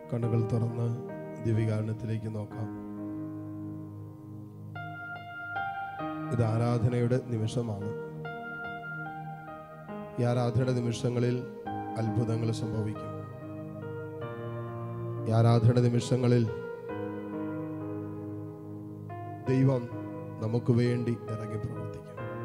കണ്ണുകൾ തുറന്ന് ദിവ്യകാരുണ്യത്തിലേക്ക് നോക്കാം. ഇത് ആരാധനയുടെ നിമിഷമാണ്. ഈ ആരാധനയുടെ നിമിഷങ്ങളിൽ അത്ഭുതങ്ങൾ സംഭവിക്കും. ഈ ആരാധനയുടെ നിമിഷങ്ങളിൽ ദൈവം നമുക്ക് വേണ്ടി ഇറങ്ങി പ്രവർത്തിക്കും.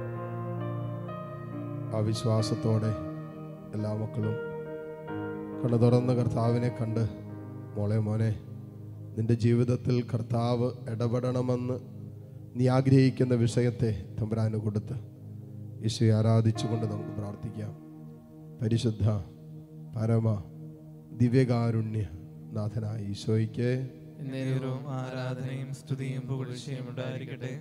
ആ വിശ്വാസത്തോടെ എല്ലാ മക്കളും കണ്ണു തുറന്ന് കർത്താവിനെ കണ്ട്, മോളെ മോനെ, നിന്റെ ജീവിതത്തിൽ കർത്താവ് ഇടപെടണമെന്ന് നീ ആഗ്രഹിക്കുന്ന വിഷയത്തെ തമ്പുരാന് കൊടുത്ത് ഈശോയെ ആരാധിച്ചുകൊണ്ട് നമുക്ക് പ്രാർത്ഥിക്കാം. പരിശുദ്ധ പരമ ദിവ്യകാരുണ്യ നാഥനായ ഈശോയ്ക്ക് ആരാധനയും സ്തുതിയും പുകഴ്ചയും ഉണ്ടായിരിക്കട്ടെ.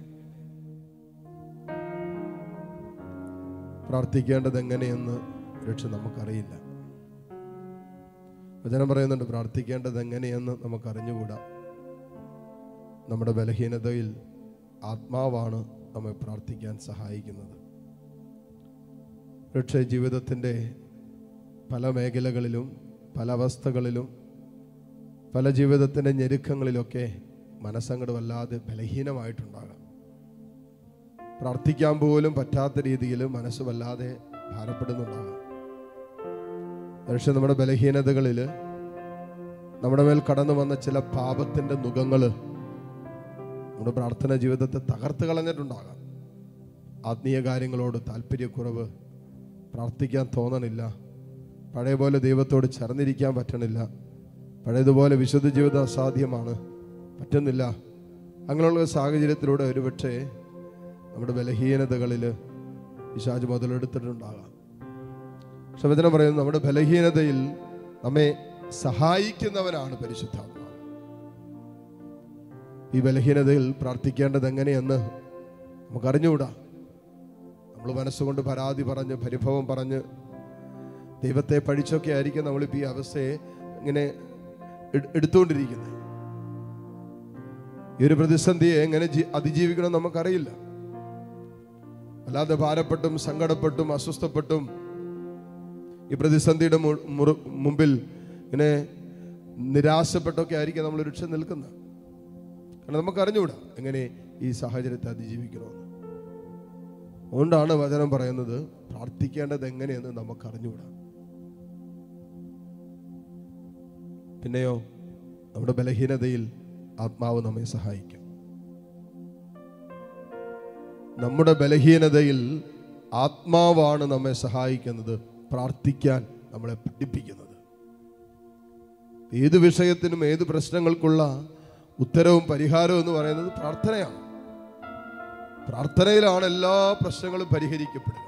പ്രാർത്ഥിക്കേണ്ടത് എങ്ങനെയെന്ന് രക്ഷ നമുക്കറിയില്ല. വചനം പറയുന്നുണ്ട്, പ്രാർത്ഥിക്കേണ്ടത് എങ്ങനെയെന്ന് നമുക്കറിഞ്ഞുകൂടാ. നമ്മുടെ ബലഹീനതയിൽ ആത്മാവാണ് നമ്മെ പ്രാർത്ഥിക്കാൻ സഹായിക്കുന്നത്. രക്ഷ ജീവിതത്തിൻ്റെ പല മേഖലകളിലും പല അവസ്ഥകളിലും പല ജീവിതത്തിൻ്റെ ഞെരുക്കങ്ങളിലൊക്കെ മനസ്സങ്ങട് വല്ലാതെ ബലഹീനമായിട്ടുണ്ടാകാം. പ്രാർത്ഥിക്കാൻ പോലും പറ്റാത്ത രീതിയിൽ മനസ്സ് വല്ലാതെ ഭാരപ്പെടുന്നുണ്ടാകാം. പക്ഷെ നമ്മുടെ ബലഹീനതകളിൽ നമ്മുടെ മേൽ കടന്നു വന്ന ചില പാപത്തിൻ്റെ നുകങ്ങൾ നമ്മുടെ പ്രാർത്ഥന ജീവിതത്തെ തകർത്ത് കളഞ്ഞിട്ടുണ്ടാകാം. ആത്മീയ കാര്യങ്ങളോട് താല്പര്യക്കുറവ്, പ്രാർത്ഥിക്കാൻ തോന്നണില്ല, പഴയ പോലെ ദൈവത്തോട് ചേർന്നിരിക്കാൻ പറ്റണില്ല, പഴയതുപോലെ വിശുദ്ധ ജീവിതം അസാധ്യമാണ്, പറ്റുന്നില്ല. അങ്ങനെയുള്ള സാഹചര്യത്തിലൂടെ ഒരുപക്ഷെ നമ്മുടെ ബലഹീനതകളിൽ പിശാച് മുതലെടുത്തിട്ടുണ്ടാകാം. പക്ഷെ വചനം പറയുന്നത്, നമ്മുടെ ബലഹീനതയിൽ നമ്മെ സഹായിക്കുന്നവനാണ് പരിശുദ്ധാത്മാവ്. ഈ ബലഹീനതയിൽ പ്രാർത്ഥിക്കേണ്ടത് എങ്ങനെയെന്ന് നമുക്കറിഞ്ഞുകൂടാ. നമ്മൾ മനസ്സുകൊണ്ട് പരാതി പറഞ്ഞ് പരിഭവം പറഞ്ഞ് ദൈവത്തെ പഴിച്ചൊക്കെ ആയിരിക്കും നമ്മളിപ്പോൾ ഈ അവസ്ഥയെ ഇങ്ങനെ എടുത്തുകൊണ്ടിരിക്കുന്നത്. ഈ ഒരു പ്രതിസന്ധിയെ എങ്ങനെ അതിജീവിക്കണം നമുക്കറിയില്ല. അല്ലാതെ ഭാരപ്പെട്ടും സങ്കടപ്പെട്ടും അസ്വസ്ഥപ്പെട്ടും ഈ പ്രതിസന്ധിയുടെ മുമ്പിൽ ഇങ്ങനെ നിരാശപ്പെട്ടൊക്കെ ആയിരിക്കും നമ്മൾ രക്ഷ നിൽക്കുന്നത്. കാരണം നമുക്കറിഞ്ഞുകൂടാ എങ്ങനെ ഈ സാഹചര്യത്തെ അതിജീവിക്കണമെന്ന്. അതുകൊണ്ടാണ് വചനം പറയുന്നത്, പ്രാർത്ഥിക്കേണ്ടത് എങ്ങനെയെന്ന് നമുക്കറിഞ്ഞുകൂടാ. പിന്നെയോ നമ്മുടെ ബലഹീനതയിൽ ആത്മാവ് നമ്മെ സഹായിക്കും. നമ്മുടെ ബലഹീനതയിൽ ആത്മാവാണ് നമ്മെ സഹായിക്കുന്നത്, പ്രാർത്ഥിക്കാൻ നമ്മളെ പഠിപ്പിക്കുന്നത്. ഏത് വിഷയത്തിനും ഏത് പ്രശ്നങ്ങൾക്കുള്ള ഉത്തരവും പരിഹാരവും എന്ന് പറയുന്നത് പ്രാർത്ഥനയാണ്. പ്രാർത്ഥനയിലാണ് എല്ലാ പ്രശ്നങ്ങളും പരിഹരിക്കപ്പെടുക.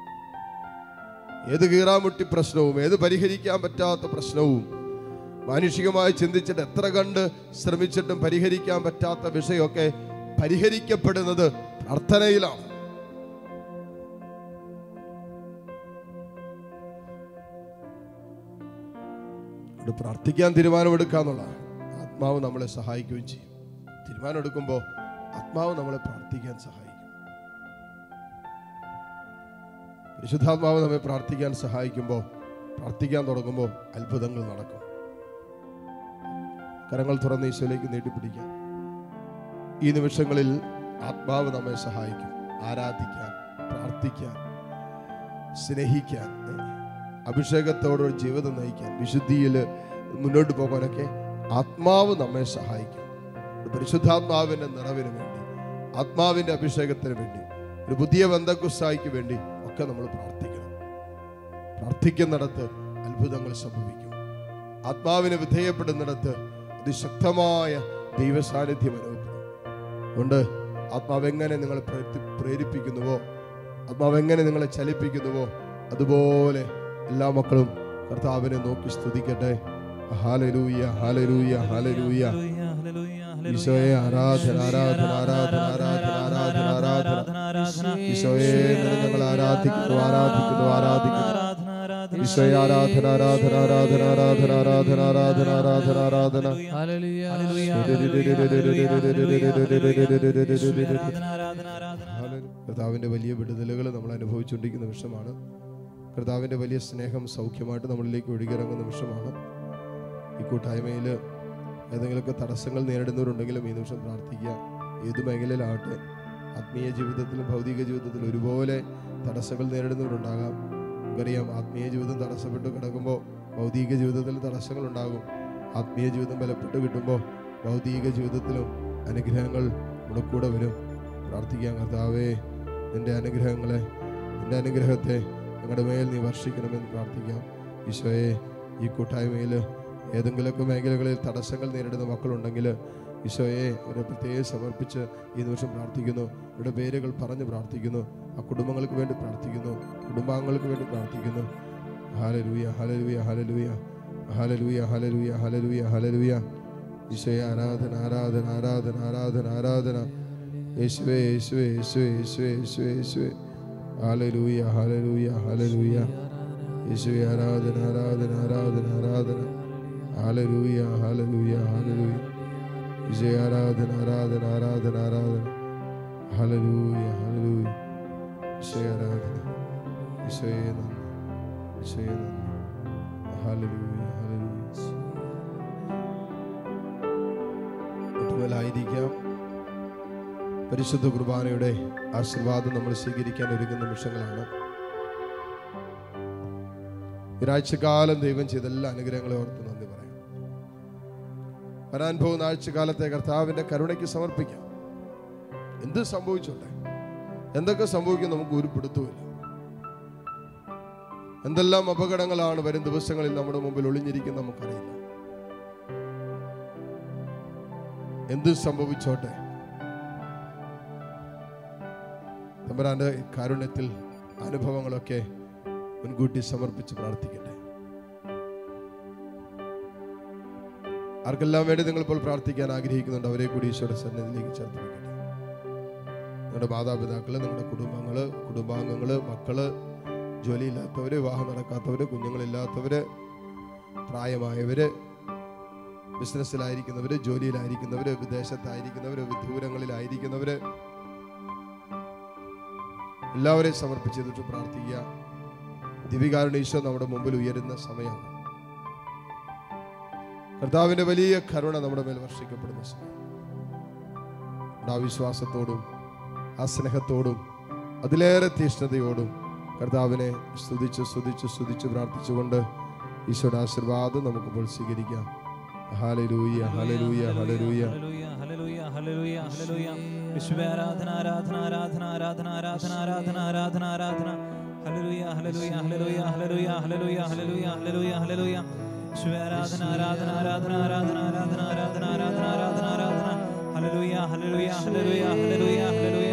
ഏത് കീറാമുട്ടി പ്രശ്നവും ഏത് പരിഹരിക്കാൻ പറ്റാത്ത പ്രശ്നവും മാനുഷികമായി ചിന്തിച്ചിട്ട് എത്ര കണ്ട് ശ്രമിച്ചിട്ടും പരിഹരിക്കാൻ പറ്റാത്ത വിഷയമൊക്കെ പരിഹരിക്കപ്പെടുന്നത് പ്രാർത്ഥനയിലാണ്. പ്രാർത്ഥിക്കാൻ തീരുമാനമെടുക്കാന്നുള്ളതാണ്. ആത്മാവ് നമ്മളെ സഹായിക്കുകയും ചെയ്യും. തീരുമാനമെടുക്കുമ്പോൾ ആത്മാവ് നമ്മളെ പ്രാർത്ഥിക്കാൻ സഹായിക്കും. പരിശുദ്ധാത്മാവ് നമ്മെ പ്രാർത്ഥിക്കാൻ സഹായിക്കുമ്പോൾ, പ്രാർത്ഥിക്കാൻ തുടങ്ങുമ്പോൾ അത്ഭുതങ്ങൾ നടക്കും. കരങ്ങൾ തുറന്ന് ഈശോയിലേക്ക് നീട്ടിപ്പിടിക്കാം. ഈ നിമിഷങ്ങളിൽ ആത്മാവ് നമ്മെ സഹായിക്കും. ആരാധിക്കാൻ, പ്രാർത്ഥിക്കാൻ, സ്നേഹിക്കാൻ, അഭിഷേകത്തോടൊരു ജീവിതം നയിക്കാൻ, വിശുദ്ധിയിൽ മുന്നോട്ട് പോകാനൊക്കെ ആത്മാവ് നമ്മെ സഹായിക്കും. പരിശുദ്ധാത്മാവിൻ്റെ നിറവിന് വേണ്ടി, ആത്മാവിൻ്റെ അഭിഷേകത്തിന് വേണ്ടി, ഒരു പുതിയ ബന്ധക്കുസ്തായിക്ക് വേണ്ടി ഒക്കെ നമ്മൾ പ്രാർത്ഥിക്കണം. പ്രാർത്ഥിക്കുന്നിടത്ത് അത്ഭുതങ്ങൾ സംഭവിക്കും. ആത്മാവിന് വിധേയപ്പെടുന്നിടത്ത് അതിശക്തമായ ദൈവസാന്നിധ്യം അനുഭവപ്പെടും. അതുകൊണ്ട് ആത്മാവ് എങ്ങനെ നിങ്ങളെ പ്രേരിപ്പിക്കുന്നുവോ, ആത്മാവ് എങ്ങനെ നിങ്ങളെ ചലിപ്പിക്കുന്നുവോ, അതുപോലെ എല്ലാ മക്കളും കർത്താവിനെ നോക്കി സ്തുതിക്കട്ടെ. ഹല്ലേലൂയ, ഹല്ലേലൂയ, ഹല്ലേലൂയ. ഈശോയെ ആരാധന, ആരാധന, ആരാധന, ആരാധന, ആരാധന, ആരാധന. ഈശോയെ ഞങ്ങൾ ആരാധിക്കുന്നു, ആരാധിക്കുന്നു, ആരാധിക്കുന്നു. ഈശോയെ ആരാധന, ആരാധന, ആരാധന, ആരാധന, ആരാധന, ആരാധന, ആരാധന, ആരാധന. കർത്താവിന്റെ വലിയ വിടുതലുകൾ നമ്മൾ അനുഭവിച്ചുകൊണ്ടിരിക്കുന്ന നിമിഷമാണ്. കർത്താവിന്റെ വലിയ സ്നേഹം സൗഖ്യമായിട്ട് നമ്മളിലേക്ക് ഒഴുകിയിറങ്ങുന്ന നിമിഷമാണ്. ഈ കൂട്ടായ്മയിൽ ഏതെങ്കിലുമൊക്കെ തടസ്സങ്ങൾ നേരിടുന്നവരുണ്ടെങ്കിലും ഈ നിമിഷം പ്രാർത്ഥിക്കുക. ഏത് മേഖലയിലാവട്ടെ, ആത്മീയ ജീവിതത്തിലും ഭൗതിക ജീവിതത്തിലും ഒരുപോലെ തടസ്സങ്ങൾ നേരിടുന്നവരുണ്ടാകാം. നമുക്കറിയാം, ആത്മീയ ജീവിതം തടസ്സപ്പെട്ട് കിടക്കുമ്പോൾ ഭൗതിക ജീവിതത്തിൽ തടസ്സങ്ങളുണ്ടാകും. ആത്മീയ ജീവിതം ബലപ്പെട്ട് കിട്ടുമ്പോൾ ഭൗതിക ജീവിതത്തിലും അനുഗ്രഹങ്ങൾ നമ്മുടെ കൂടെ വരും. പ്രാർത്ഥിക്കാം, കർത്താവേ നിൻ്റെ അനുഗ്രഹങ്ങളെ, നിൻ്റെ അനുഗ്രഹത്തെ ഞങ്ങളുടെ മേൽ നീ വർഷിക്കണമെന്ന് പ്രാർത്ഥിക്കാം. ഈശോയെ, ഈ കൂട്ടായ്മയിൽ ഏതെങ്കിലുമൊക്കെ മേഖലകളിൽ തടസ്സങ്ങൾ നേരിടുന്ന മക്കളുണ്ടെങ്കിൽ ഈശോയെ അവരെ പ്രത്യേകം സമർപ്പിച്ച് ഈ നിമിഷം പ്രാർത്ഥിക്കുന്നു. അവരുടെ പേരുകൾ പറഞ്ഞ് പ്രാർത്ഥിക്കുന്നു. ആ കുടുംബങ്ങൾക്ക് വേണ്ടി പ്രാർത്ഥിക്കുന്നു, കുടുംബാംഗങ്ങൾക്ക് വേണ്ടി പ്രാർത്ഥിക്കുന്നു. ഹല്ലേലൂയ, ഹല്ലേലൂയ, ഹല്ലേലൂയ, ഹല്ലേലൂയ, ഹല്ലേലൂയ, ഹല്ലേലൂയ, ഹല്ലേലൂയ. ഈശോയെ ആരാധന, ആരാധന, ആരാധന, ആരാധന, ആരാധന. യേശുവേ, യേശുവേ, യേശുവേ, യേശുവേ, യേശുവേ, യേശുവേ. ഹല്ലേലൂയ, ഹല്ലേലൂയ, ഹല്ലേലൂയ. യേശുവേ ആരാധന, ആരാധന, ആരാധന, ആരാധന. ഹല്ലേലൂയ, ഹല്ലേലൂയ, ഹല്ലേലൂയ. ഈശോയെ ആരാധന, ആരാധന, ആരാധന, ആരാധന. ഹല്ലേലൂയ, ഹല്ലേലൂയ. ഈശോയെ ആരാധന, ഈശോയെ നന്ദി, ഈശോയെ നന്ദി. ഹല്ലേലൂയ, ഹല്ലേലൂയ. ഒട്ടുമേലായിരിക്കാം. പരിശുദ്ധ കുർബാനയുടെ ആശീർവാദം നമ്മൾ സ്വീകരിക്കാൻ ഒരുങ്ങുന്ന നിമിഷങ്ങളാണ്. ഒരാഴ്ചക്കാലം ദൈവം ചെയ്ത എല്ലാ അനുഗ്രഹങ്ങളെ ഓർത്ത് നന്ദി പറയാം. വരാൻ പോകുന്ന ആഴ്ചക്കാലത്തെ കർത്താവിന്റെ കരുണയ്ക്ക് സമർപ്പിക്കാം. എന്ത് സംഭവിച്ചോട്ടെ, എന്തൊക്കെ സംഭവിക്കും നമുക്ക് ഒരു പിടുത്തവുമില്ല. എന്തെല്ലാം അപകടങ്ങളാണ് വരും ദിവസങ്ങളിൽ നമ്മുടെ മുമ്പിൽ ഒളിഞ്ഞിരിക്കുന്നത് നമുക്കറിയില്ല. എന്ത് സംഭവിച്ചോട്ടെ, തമ്പുരാന്റെ കാരുണ്യത്തിൽ അനുഭവങ്ങളൊക്കെ മുൻകൂട്ടി സമർപ്പിച്ച് പ്രാർത്ഥിക്കട്ടെ. ആർക്കെല്ലാം വേണ്ടി നിങ്ങൾ ഇപ്പോൾ പ്രാർത്ഥിക്കാൻ ആഗ്രഹിക്കുന്നുണ്ട് അവരെ കൂടി ഈശോയുടെ സന്നിധിയിലേക്ക് ചേർത്ത് വെക്കട്ടെ. നിങ്ങളുടെ മാതാപിതാക്കള്, നിങ്ങളുടെ കുടുംബാംഗങ്ങള്, മക്കള്, ജോലിയില്ലാത്തവര്, വിവാഹം നടക്കാത്തവര്, കുഞ്ഞുങ്ങളില്ലാത്തവര്, പ്രായമായവര്, ബിസിനസ്സിലായിരിക്കുന്നവര്, ജോലിയിലായിരിക്കുന്നവര്, വിദേശത്തായിരിക്കുന്നവര്, വിദൂരങ്ങളിലായിരിക്കുന്നവര്, എല്ലാവരെയും സമർപ്പിച്ചിട്ട് പ്രാർത്ഥിക്കുക. ദിവ്യകാരുണ്യ ഈശോ നമ്മുടെ മുമ്പിൽ ഉയരുന്ന സമയമാണ്. കർത്താവിന്റെ വലിയ കരുണ നമ്മുടെ മേൽ വർഷിക്കപ്പെടുന്ന സമയം. ആ വിശ്വാസത്തോടും ആ സ്നേഹത്തോടും അതിലേറെ തീഷ്ണതയോടും കർത്താവിനെ സ്തുതിച്ച് പ്രാർത്ഥിച്ചുകൊണ്ട് ഈശോയുടെ ആശീർവാദം നമുക്കിപ്പോൾ സ്വീകരിക്കാം. ഹല്ലേലൂയ, ഹല്ലേലൂയ, ഹല്ലേലൂയ, ഹല്ലേലൂയ, ഹല്ലേലൂയ, ഹല്ലേലൂയ. യേശുവേ ആരാധന, ആരാധന, ആരാധന, ആരാധന, ആരാധന, ആരാധന, ആരാധന, ആരാധന. ഹല്ലേലൂയ, ഹല്ലേലൂയ, ഹല്ലേലൂയ, ഹല്ലേലൂയ, ഹല്ലേലൂയ, ഹല്ലേലൂയ, ഹല്ലേലൂയ, ഹല്ലേലൂയ. യേശുവേ ആരാധന, ആരാധന, ആരാധന, ആരാധന, ആരാധന, ആരാധന, ആരാധന, ആരാധന, ആരാധന. ഹല്ലേലൂയ, ഹല്ലേലൂയ, ഹല്ലേലൂയ, ഹല്ലേലൂയ, ഹല്ലേലൂയ,